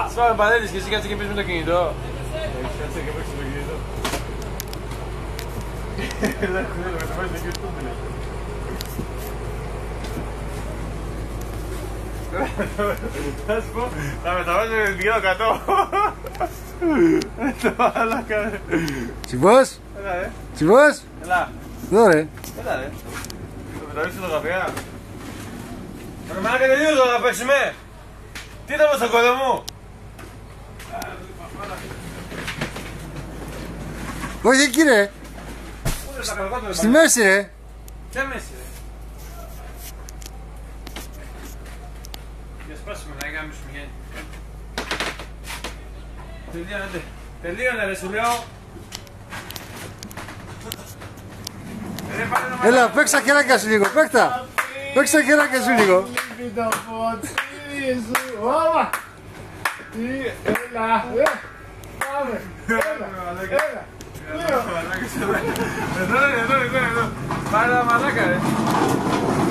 Σφάμε Παντέλης και εσύ κάτσε και πες με το κινητό. Κάτσε και παίξε το κινητό. Δεν ξέρω, με το βάζει και αυτό μου θα σου πω, θα μεταβάζω με την 100. Το άλλα κάνε. Τσιμπός! Έλα ρε. Τσιμπός! Έλα. Εδώ ρε. Έλα ρε. Το μεταβάζεις φωτογραφία. Ρε μάνα τελείως θα παίξουμε. Τι ήταν στο κόλλο μου. Όχι εκεί ρε. Στη μέση ρε. Ποια μέση ρε. Για σπάσουμε να γάμισουμε γέννη. Τελείωνε. Τελείωνε ρε σου λέω. Έλα παίξ' τα χεράκια σου λίγο, παίξτα. Παίξ' τα χεράκια σου λίγο. Έλα, πάμε, έλα. Εδώ, εδώ. Πάρε τα μαλάκα ρε.